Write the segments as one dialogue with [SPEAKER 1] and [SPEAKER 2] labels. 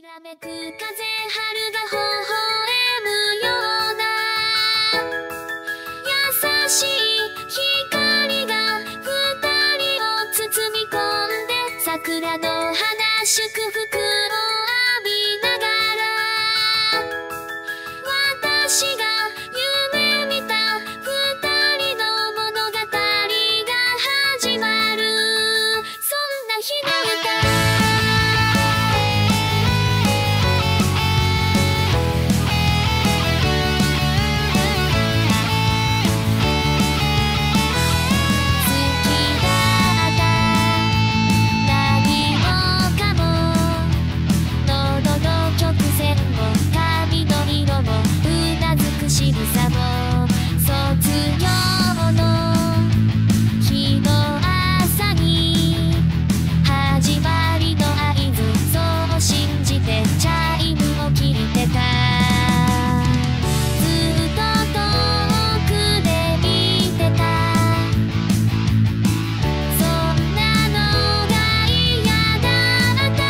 [SPEAKER 1] らめく風、春が微笑むような優しい光が二人を包み込んで、桜の花祝福を浴びながら、私が夢見た二人の物語が始まる、そんな日の歌。仕草も卒業の日の朝に始まりの合図、そう信じてチャイムを聞いてた。ずっと遠くで見てた。そんなのが嫌だった。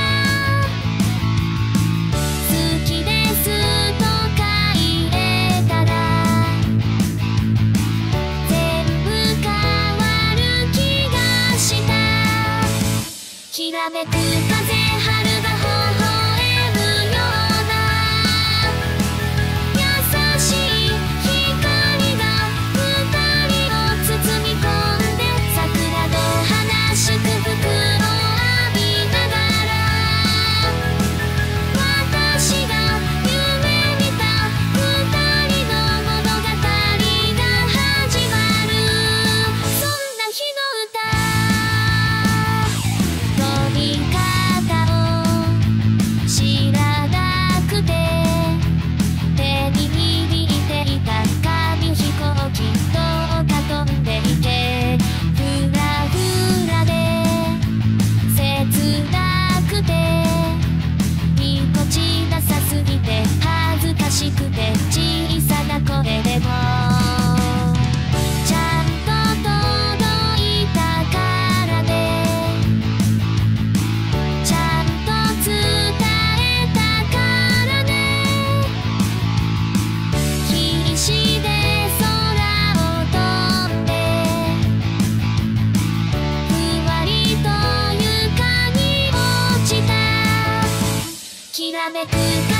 [SPEAKER 1] 好きですときらめく風、春が微笑むような優しい光が二人を包み込んで、桜の花祝福を浴びながら、私が夢見た二人の物語が始まる、そんな日の歌。知らなくて手に握っていた紙飛行機、どうか飛んでいて、ふらふらで切なくて、ぎこちなさすぎて恥ずかしくて、小さな声でもちゃんと届いたからね、ちゃんと伝えたからね、必死で空を飛んで、ふわりと床に落ちた。きらめく